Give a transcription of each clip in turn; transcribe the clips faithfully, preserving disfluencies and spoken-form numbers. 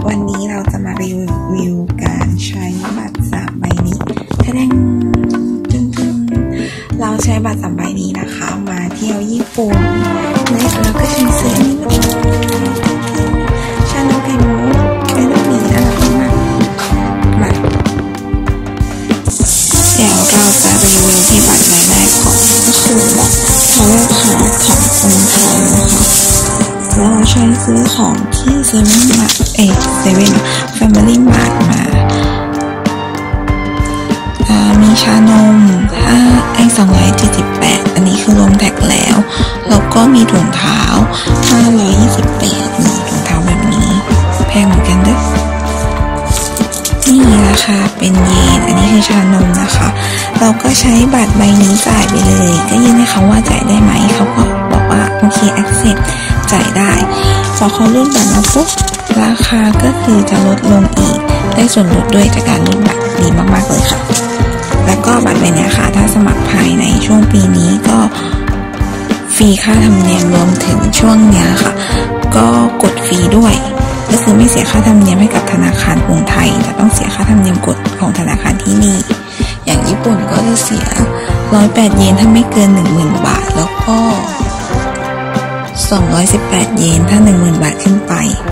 วันนี้เราจะมารีวิวการใช้บัตรสามใบนี้แสดงจึงๆเราใช้บัตรสามใบนี้นะคะมาเที่ยวญี่ปุ่นและเราก็ใช้ซื้อนี่มาชาโนไข่มุกเป็นลูกหมีน่ารักมากมาเดี๋ยวเราจะรีวิวที่บัตรใบแรกของก็คือบัตรทาวเวลคาร์ดของกรุงไทยนะคะเราใช้ซื้อของที่เซเว่นมาเอเซเว่นแฟมิลี่มาร์ทมามีชานมห้าไอสองร้อยเจ็ดสิบแปดอันนี้คือรวมแท็กแล้วแล้วก็มีถุงเท้าห้าร้อยยี่สิบแปดมีถุงเท้าแบบนี้แพงเหมือนกันด้วยนี่ราคาเป็นเยนอันนี้คือชานมนะคะเราก็ใช้บัตรใบนี้จ่ายไปเลยก็ยื่นให้เขาว่าจ่ายได้ไหมเขาก็บอกว่าโอเค accept จ่ายได้พอเขารุ่นบัตรมาปุ๊บราคาก็คือจะลดลงอีกได้ส่วนลดด้วยจากการรุ่นบัตรดีมากๆเลยค่ะแล้วก็บัตรใบนี้ค่ะถ้าสมัครภายในช่วงปีนี้ก็ฟรีค่าธรรมเนียมรวมถึงช่วงนี้ค่ะก็กดฟรีด้วยก็คือไม่เสียค่าธรรมเนียมให้กับธนาคารกรุงไทยแต่ต้องเสียค่าธรรมเนียมกดของธนาคารที่นี่อย่างญี่ปุ่นก็จะเสียหนึ่งร้อยแปดเยนถ้าไม่เกิน หนึ่งหมื่น บาทแล้วก็สองร้อยสิบแปดเยนถ้า หนึ่งหมื่น บาทขึ้นไป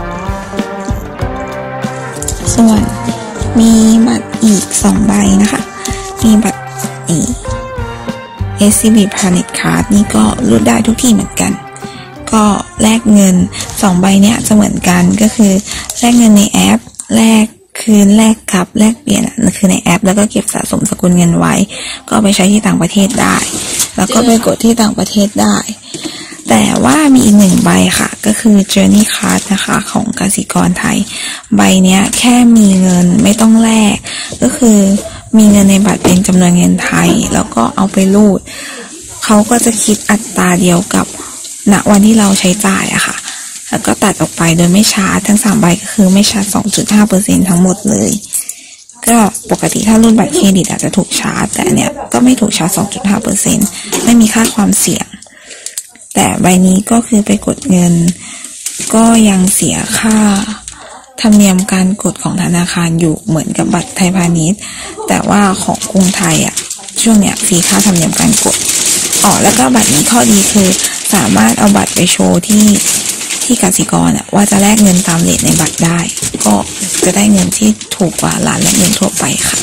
ส่วนมีบัตรอีกสองใบนะคะมีบัตรอีก เอส ซี บี Planet Card นี่ก็รูดได้ทุกที่เหมือนกันก็แลกเงินสองใบเนี้ยจะเหมือนกันก็คือแลกเงินในแอปแลกคืนแลกกลับแลกเปลี่ยนคือในแอปแล้วก็เก็บสะสมสกุลเงินไว้ก็ไปใช้ที่ต่างประเทศได้แล้วก็ไปกดที่ต่างประเทศได้แต่ว่ามีอีกหนึ่งใบค่ะก็คือ Journey Card นะคะของกสิกรไทยใบเนี้ยแค่มีเงินไม่ต้องแลกก็คือมีเงินในบัตรเป็นจำนวนเงินไทยแล้วก็เอาไปรูดเขาก็จะคิดอัตราเดียวกับณวันที่เราใช้จ่ายอะค่ะแล้วก็ตัดออกไปโดยไม่ชาร์จทั้งสามใบก็คือไม่ชาร์จ สองจุดห้าเปอร์เซ็นต์ ทั้งหมดเลยก็ปกติถ้ารุ่นบัตรเครดิตอาจจะถูกชาร์จแต่เนี้ยก็ไม่ถูกชาร์จ สองจุดห้าเปอร์เซ็นต์ ไม่มีค่าความเสี่ยงแต่ใบนี้ก็คือไปกดเงินก็ยังเสียค่าธรรมเนียมการกดของธนาคารอยู่เหมือนกับบัตรไทยพาณิชย์แต่ว่าของกรุงไทยอ่ะช่วงเนี้ยฟรีค่าธรรมเนียมการกดอ๋อแล้วก็บัตรนี้ข้อดีคือสามารถเอาบัตรไปโชว์ที่ที่กสิกรอ่ะว่าจะแลกเงินตามเรทในบัตรได้ก็จะได้เงินที่ถูกกว่าร้านแลกเงินทั่วไปค่ะ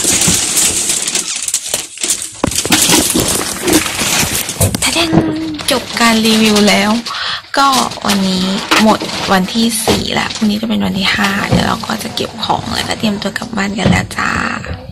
จบการรีวิวแล้วก็วันนี้หมดวันที่สี่แล้วพรุ่งนี้จะเป็นวันที่ห้าเดี๋ยวเราก็จะเก็บของแล้วก็เตรียมตัวกลับบ้านกันแล้วจ้า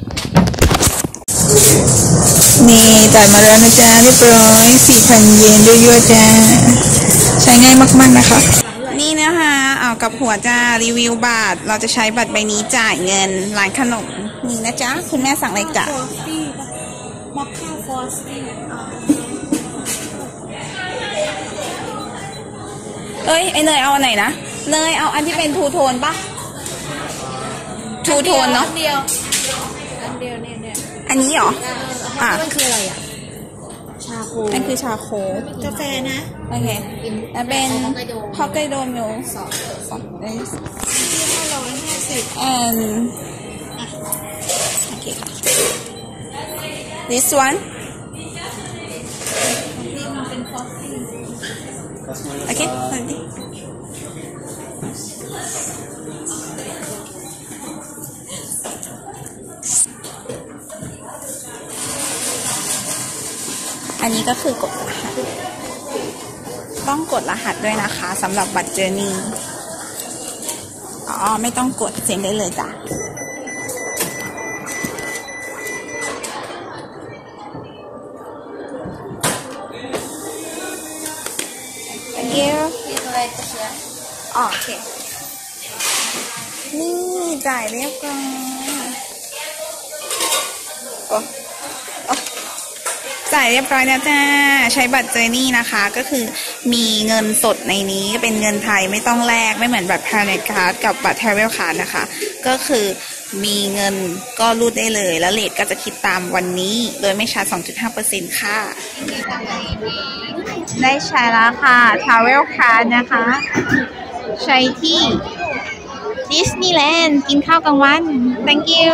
นี่จ่ายมาแล้วนะจ๊ะเรียบร้อย สี่พัน เยนด้วยยั่วจ้าใช้ง่ายมากๆนะคะนี่นะคะเอากับหัวจ้ารีวิวบัตรเราจะใช้บัตรใบนี้จ่ายเงินร้านขนมนี่นะจ๊ะคุณแม่สั่งอะไรจ๊ะมอคค่าฟอสตี้เอ้ยไอเนยเอาอันไหนนะเนยเอาอันที่เป็นทูโทนปะทูโทนเนาะอันเดียวอันเดียวเนี่ยเนี่ยอันนี้เหรออ่ะมันคืออะไรอ่ะชาโคอันคือชาโคกาแฟนะโอเคแล้วเป็นฮอกไกโดมิลสองสองได้ห้าร้อยห้าสิบอันโอเค this oneโอเคสวัสดีอันนี้ก็คือกดรหัสต้องกดรหัสด้วยนะคะสำหรับบัตรเจอร์นี่อ๋อไม่ต้องกดเซ็นได้เลยจ้ะโอเคนี่จ่ายเรียบร้อยโอ้โอ้จ่ายเรียบร้อยนะจ้าใช้บัตรเจอร์นี่นะคะก็คือมีเงินสดในนี้เป็นเงินไทยไม่ต้องแลกไม่เหมือนบัตร Planet Card กับบัตร Travel Card นะคะก็คือมีเงินก็รูดได้เลยแล้วเรทก็จะคิดตามวันนี้โดยไม่ชาร์จ สองจุดห้าเปอร์เซ็นต์ ค่ะได้ใช้แล้วค่ะ Travel Card นะคะใช้ที่ดิสนีย์แลนด์กินข้าวกลางวัน thank you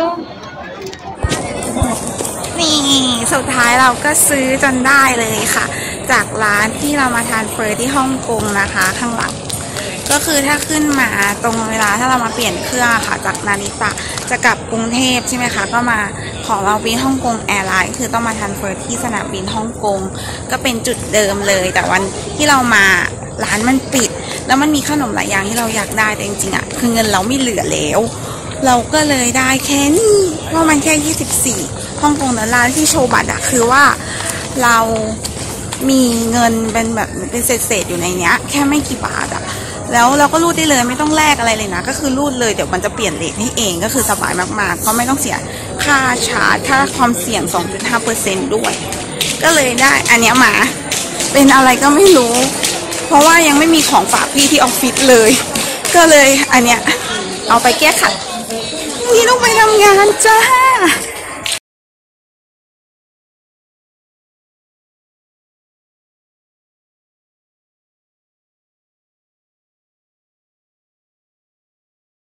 นี่สุดท้ายเราก็ซื้อจนได้เลยค่ะจากร้านที่เรามาทานเฟอร์ที่ฮ่องกงนะคะข้างหลังก็คือถ้าขึ้นมาตรงเวลาถ้าเรามาเปลี่ยนเครื่องค่ะจากนาริตะจะกลับกรุงเทพใช่ไหมคะก็มาของเราบินฮ่องกงแอร์ไลน์คือต้องมาทานเฟอร์ที่สนามบินฮ่องกงก็เป็นจุดเดิมเลยแต่วันที่เรามาร้านมันปิดแล้วมันมีขนมหลายอย่างที่เราอยากได้แต่จริงๆอ่ะคือเงินเราไม่เหลือแล้วเราก็เลยได้แค่นี้เพราะมันแค่ยี่สิบสี่ฮ่องกงแต่ร้านที่โชว์บัตรอะคือว่าเรามีเงินเป็นแบบเป็นเศษๆอยู่ในเนี้ยแค่ไม่กี่บาทอะแล้วเราก็รูดได้เลยไม่ต้องแลกอะไรเลยนะก็คือรูดเลยเดี๋ยวมันจะเปลี่ยนเลทให้เองก็คือสบายมากๆเพราะไม่ต้องเสียค่าชาร์จค่าความเสี่ยง สองจุดห้าเปอร์เซ็นต์ ด้วยก็เลยได้อันเนี้ยมาเป็นอะไรก็ไม่รู้เพราะว่ายังไม่มีของฝากพี่ที่ออฟฟิศเลยก็เลยอันเนี้ยเอาไปแก้ขัดนี่ต้องไปทำงานจ้า